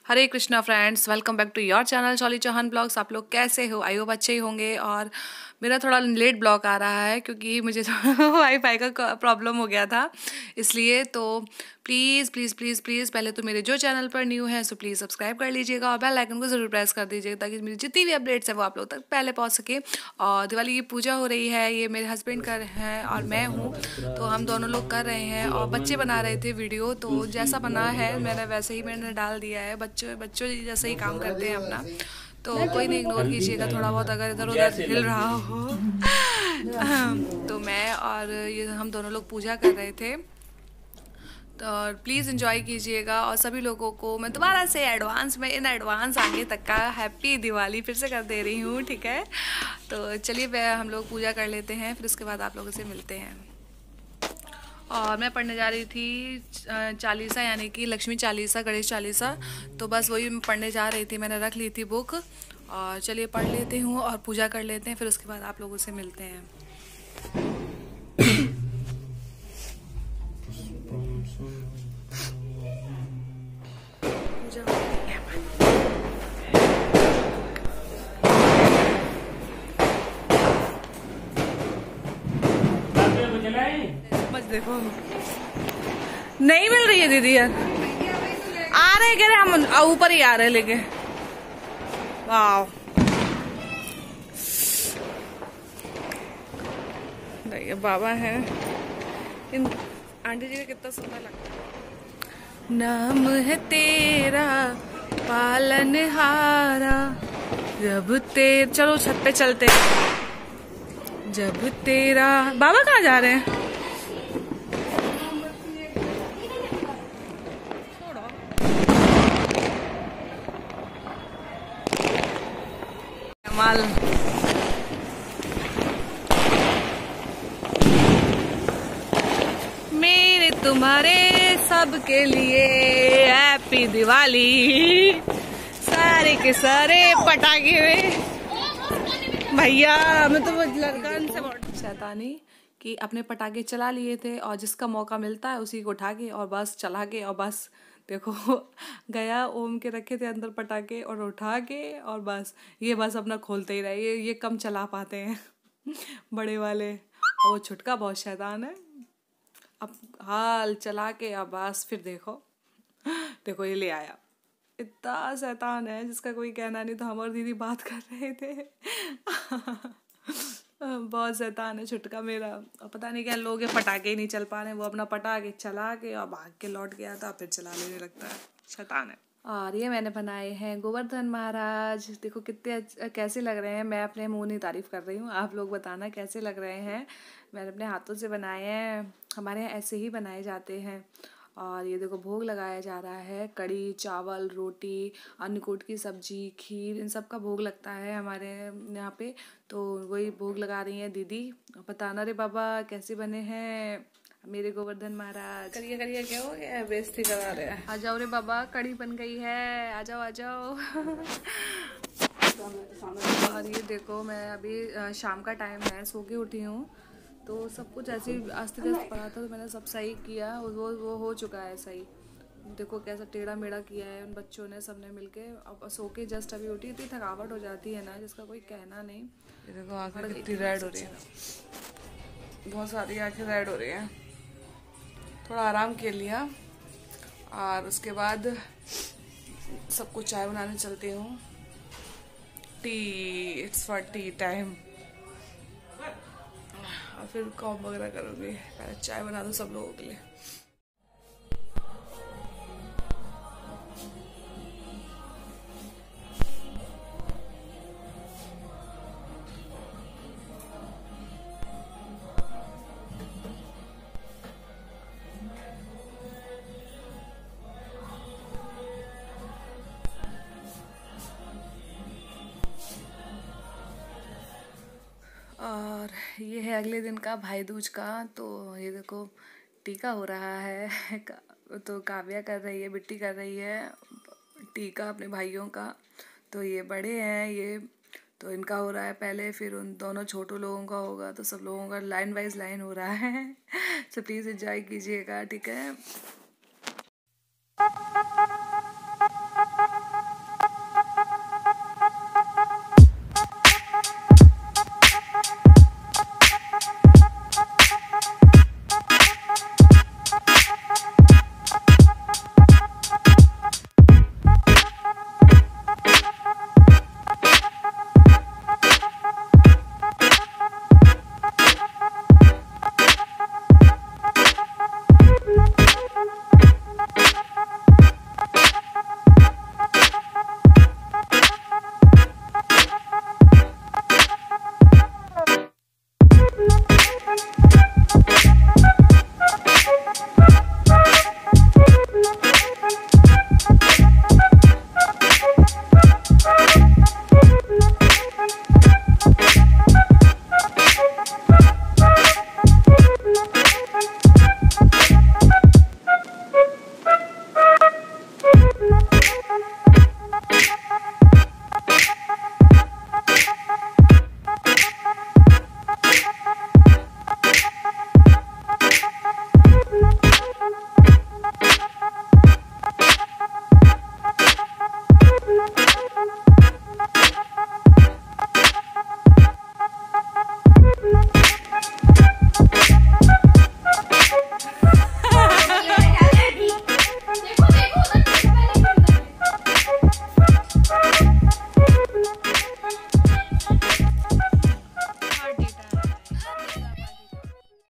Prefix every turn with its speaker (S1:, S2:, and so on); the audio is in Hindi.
S1: Hare Krishna friends, welcome back to your channel Chauli Chauhan blogs. आप लोग कैसे हो? आई होप अच्छे ही होंगे। और मेरा थोड़ा लेट ब्लॉग आ रहा है क्योंकि मुझे वाईफाई का प्रॉब्लम हो गया था, इसलिए। तो प्लीज़ प्लीज़ प्लीज़ प्लीज़ पहले तो मेरे जो चैनल पर न्यू है सो प्लीज़ सब्सक्राइब कर लीजिएगा और बेल आइकन को ज़रूर प्रेस कर दीजिएगा ताकि मेरी जितनी भी अपडेट्स है वो आप लोग तक पहले पहुँच सके। और दिवाली की पूजा हो रही है, ये मेरे हस्बैंड कर हैं और मैं हूँ, तो हम दोनों लोग कर रहे हैं। और बच्चे बना रहे थे वीडियो, तो जैसा बना है मैंने वैसे ही मैंने डाल दिया है। बच्चों बच्चों जैसे ही काम करते हैं अपना, तो कोई नहीं इग्नोर कीजिएगा थोड़ा बहुत अगर इधर उधर हिल रहा हो। तो मैं और ये हम दोनों लोग पूजा कर रहे थे, तो और प्लीज़ एंजॉय कीजिएगा। और सभी लोगों को मैं दोबारा से एडवांस में इन एडवांस आगे तक का हैप्पी दिवाली फिर से कर दे रही हूँ, ठीक है। तो चलिए हम लोग पूजा कर लेते हैं, फिर उसके बाद आप लोगों से मिलते हैं। और मैं पढ़ने जा रही थी चालीसा, यानी कि लक्ष्मी चालीसा, गणेश चालीसा। तो बस वही मैं पढ़ने जा रही थी, मैंने रख ली थी बुक। और चलिए पढ़ लेती हूँ और पूजा कर लेते हैं, फिर उसके बाद आप लोगों से मिलते हैं। पूजा हो रही है। बस देखो नहीं मिल रही है दीदी यार। आ रहे कह रहे हम ऊपर ही आ रहे लेके। वाह, ये बाबा है। इन आंटी जी का कितना सुंदर लगता है। नाम है तेरा पालनहारा, जब चलो छत पे चलते। जब तेरा बाबा कहाँ जा रहे हैं? माल मेरे तुम्हारे सबके लिए हैप्पी दिवाली। सारे के सारे पटाखे में भैया, मैं तो लड़का से शैतानी कि अपने पटाखे चला लिए थे और जिसका मौका मिलता है उसी को उठा के और बस चला के और बस देखो गया ओम के रखे थे अंदर पटाखे और उठा के और बस ये बस अपना खोलते ही रहे। ये कम चला पाते हैं बड़े वाले, और वो छुटका बहुत शैतान है। अब हाल चला के अब बस फिर देखो देखो ये ले आया। इतना शैतान है जिसका कोई कहना नहीं। तो हम और दीदी बात कर रहे थे बहुत शैतान है छुटका मेरा। और पता नहीं क्या लोग पटाखे ही नहीं चल पा रहे, वो अपना पटाखे चला के और भाग के लौट गया था, फिर चला लेने लगता है, शैतान है। और ये मैंने बनाए हैं गोवर्धन महाराज। देखो कितने कैसे लग रहे हैं। मैं अपने मुंह नहीं तारीफ कर रही हूँ, आप लोग बताना कैसे लग रहे हैं। मैंने अपने हाथों से बनाए हैं, हमारे यहाँ ऐसे ही बनाए जाते हैं। और ये देखो भोग लगाया जा रहा है, कड़ी चावल रोटी अन्नकूट की सब्जी खीर इन सब का भोग लगता है हमारे यहाँ पे। तो वही भोग लगा रही हैं दीदी। बताना रे बाबा कैसे बने हैं मेरे गोवर्धन महाराज। करिए करिए, क्या हो गया, बेइज्जती करा रहे हैं। आ जाओ रे बाबा, कड़ी बन गई है, आ जाओ आ जाओ। और ये देखो मैं अभी शाम का टाइम है, सो के उठी हूँ, तो सब कुछ ऐसे ही अस्त व्यस्त पड़ा था, तो मैंने सब सही किया। वो हो चुका है सही। देखो कैसा टेढ़ा मेढ़ा किया है उन बच्चों ने सबने मिलके। अब सो के जस्ट अभी उठी। इतनी थकावट हो जाती है ना जिसका कोई कहना नहीं। ये देखो आंखें कितनी रेड हो रही है, बहुत सारी आंखें रेड हो रही हैं। थोड़ा आराम कर लिया और उसके बाद सबको चाय बनाने चलती हूँ। Tea, it's for tea time. और फिर कॉम वगैरह करूँगी, पहले चाय बना दूँ सब लोगों के लिए। और ये है अगले दिन का भाई दूज का। तो ये देखो टीका हो रहा है तो काव्या कर रही है, बिट्टी कर रही है टीका अपने भाइयों का। तो ये बड़े हैं ये, तो इनका हो रहा है पहले, फिर उन दोनों छोटों लोगों का होगा। तो सब लोगों का लाइन वाइज लाइन हो रहा है। सो प्लीज़ एंजॉय कीजिएगा, ठीक है।